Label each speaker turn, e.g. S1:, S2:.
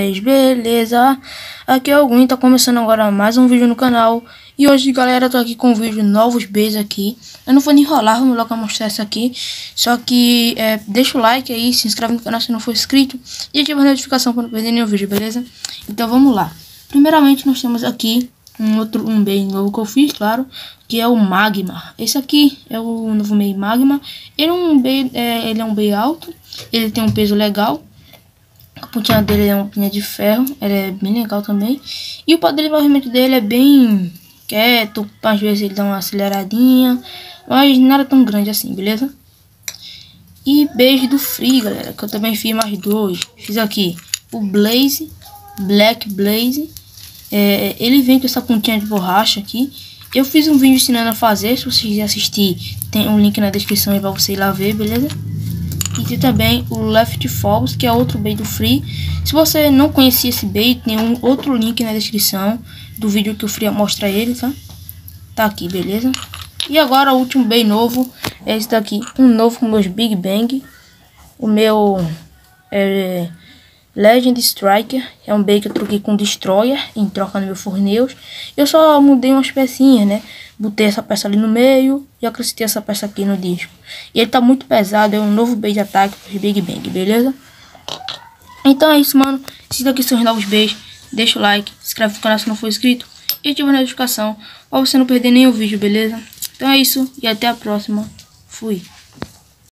S1: vocês, beleza? Aqui é o Gwen, tá começando agora mais um vídeo no canal. E hoje, galera, eu tô aqui com um vídeo novos bays aqui. Eu não vou nem enrolar, vamos logo mostrar isso aqui. Só que deixa o like aí, se inscreve no canal se não for inscrito e ativa a notificação para não perder nenhum vídeo, beleza? Então vamos lá. Primeiramente nós temos aqui um bait novo que eu fiz, claro, que é o Magma. Esse aqui é o novo bait Magma. Ele é um bait alto, ele tem um peso legal. A pontinha dele é uma pontinha de ferro, ela é bem legal também. E o padrão de movimento dele é bem quieto, às vezes ele dá uma aceleradinha, mas nada tão grande assim, beleza? E beijo do Free, galera, que eu também fiz mais dois. Fiz aqui o Blaze, Black Blaze. Ele vem com essa pontinha de borracha aqui. Eu fiz um vídeo ensinando a fazer, se você quiser assistir, tem um link na descrição aí pra você ir lá ver, beleza? E tem também o Left Falls, que é outro bait do Free. Se você não conhecia esse bait, tem um outro link na descrição do vídeo que o Free mostra ele, tá? Tá aqui, beleza? E agora o último bait novo é esse daqui, um novo com meus Big Bang. O meu Legend Striker, é um bait que eu troquei com Destroyer em troca no meu Forneus. Eu só mudei umas pecinhas, né? Botei essa peça ali no meio e acrescentei essa peça aqui no disco. E ele tá muito pesado, é um novo bait de ataque para Big Bang, beleza? Então é isso, mano. Se daqui são os novos baits, deixa o like, se inscreve no canal se não for inscrito e ativa a notificação para você não perder nenhum vídeo, beleza? Então é isso e até a próxima. Fui.